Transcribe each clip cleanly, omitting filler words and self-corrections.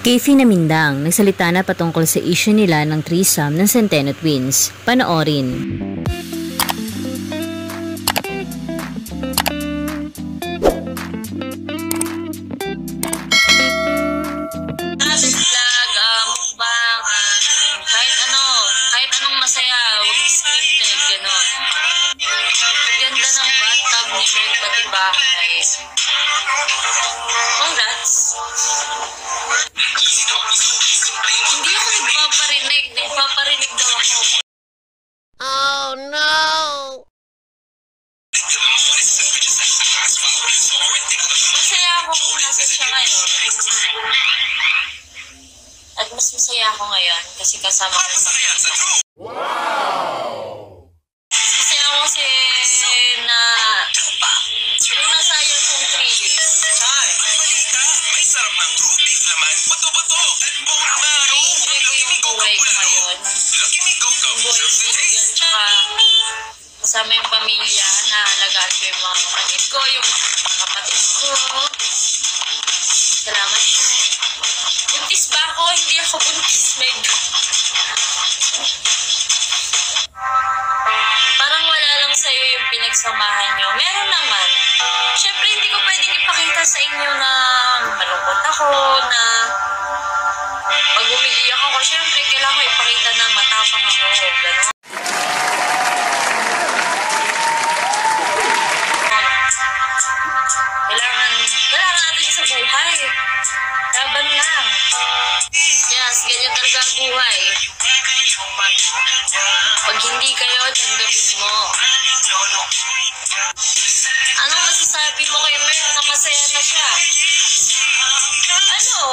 Kefi na Mindang, nagsalita na patungkol sa issue nila ng threesome ng Centeno Twins. Panoorin. Kahit anong masaya, huwag scripted, gano'n. Ganda ng bathtub ni Meg pati bahay. Congrats! Hindi ako nagpaparinig daw ako. Oh no! Masaya ako kung nasa siya ngayon. At mas masaya ako ngayon kasi kasama ko sa pamilya. Wow! Masaya ako kasi na yung nasa yun kong 3 years. May sarap ng rubik naman. Buto-buto. I-enjoy ko yung buhay ko ngayon. Yung buhay single, tsaka kasama yung pamilya, naalagaan ko yung mga kapatid ko, yung mga kapatid ko. Salamat po. Buntis ba ako? Hindi ako buntis, Meg. Parang wala lang sa'yo yung pinagsamahan nyo. Meron naman. Siyempre, hindi ko pwedeng ipakita sa inyo na malungkot ako, na pag umiiyak ako, siyempre, kailangan ko ipakita na matapang ako. Gano'n. Kailangan natin sa buhay. Laban lang. Yes, ganyan talaga ang buhay. Pag hindi kayo, tanggapin mo. Anong masasabi mo kay Mer na masaya na siya? Ano?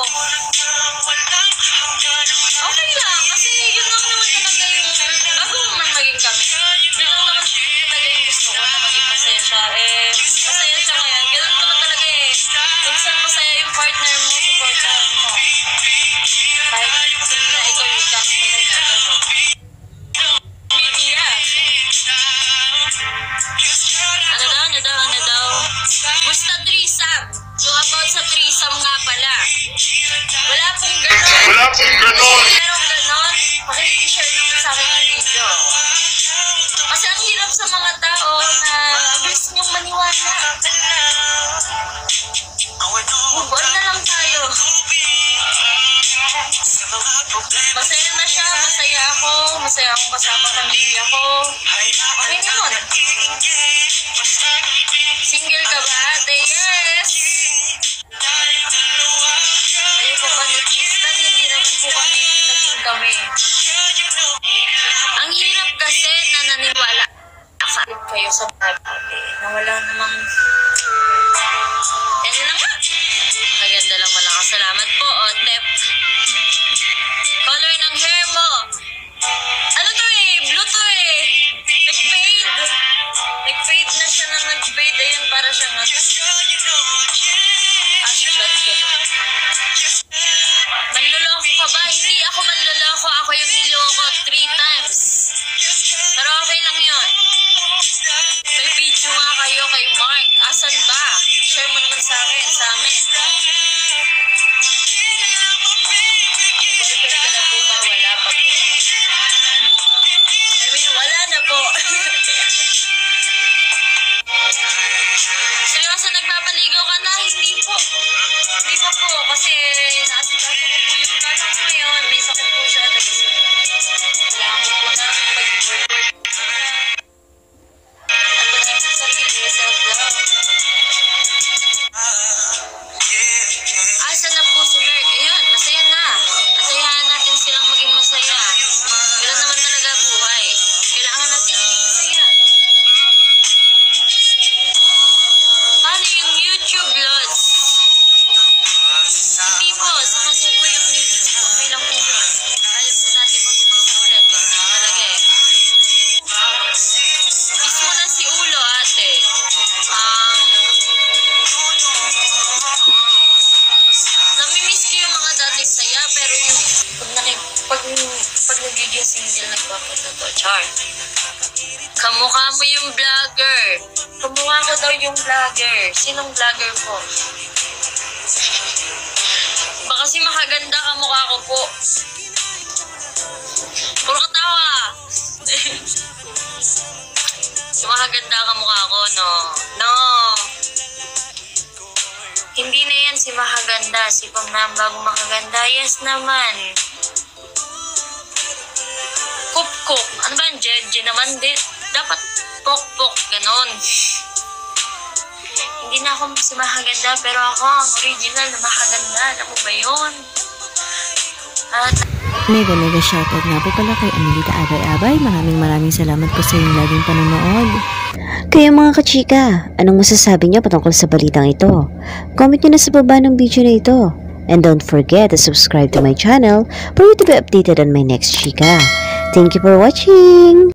Okay lang, kasi yun lang naman talaga yung, bago man maging kami, yun lang naman talaga yung gusto ko na maging masaya siya. Masaya siya ngayon. Ganun naman talaga Minsan masaya yung partner mo, supportahan mo. Kahit hindi na ikaw yung kakasaya niya, gano'n. Media. Ano daw? Gusto threesome. So about sa threesome nga pala. Wala pong gano'n. Merong gano'n. Pakishare naman sa akin ang video. Kasi ang hirap sa mga tao na gusto niyong maniwala. Move on na lang tayo. Masaya na siya, masaya akong kasama pamilya ko. Okay na yun. Single ka ba, ate? Yes! Kayo po ba nag-kistan? Hindi naman po naging kami. Ang hirap kasi na naniwala kayo sa babae na wala namang yan lang nga. Maganda lang, malakas. Salamat po, Otep. Color ng hair mo. Ano to blue to Nag-fade. Nag-fade na siya na nag-fade. Ayan, para siyang ash blonde, gano'n. Manloloko ka ba? Hindi ako manloloko. Ako yung niloko 3 times. Pero okay lang yun. May video nga kayo kay Mark. Asan ba? Share mo naman sa akin, sa amin. Boyfriend ka na po ba? Wala pa po. Wala na po. Seryoso, nagpapaligaw ka na? Hindi po. Hindi pa po. Kasi naasikaso ko po yung nanang ngayon. May sakit po siya. Kailangan ko po na pag-work. Asa na po si Merck? Ayun, masaya na. Masayahan natin silang maging masaya. Ganun naman talaga buhay. Kailangan natin maging masaya. Paano yung YouTube, Lods? Hindi po, sa kanya po yung YouTube. Okay lang po yun. Kaya po natin mag-upisa ulit. Talaga Kiss mo na si Ulo, ate. Namimiss ko yung mga dating saya, pero yung pag nagiging single, nagpapunta to. Char. Kamukha mo yung vlogger. Kamukha ko daw yung vlogger. Sinong vlogger po? Baka kasi mahaganda ka mukha ko po. Puro katawa. Si mahaganda ka mukha ko, no? No. Hindi na yan si mahaganda. Si Pam na ang bagong makaganda. Yes naman. Kup-kup. Ano ba yung Jeje naman? Dapat pok-pok. Ganon. Hindi na ako si mahaganda, pero ako ang original na mahaganda. Alam mo ba yun? At Mega shoutout nga po pala kay Anelita Abay-Abay. Maraming salamat po sa inyong laging panonood. Kaya mga kachika, anong masasabi niyo patungkol sa balitang ito? Comment niyo na sa baba ng video na ito. And don't forget to subscribe to my channel for you to be updated on my next chika. Thank you for watching!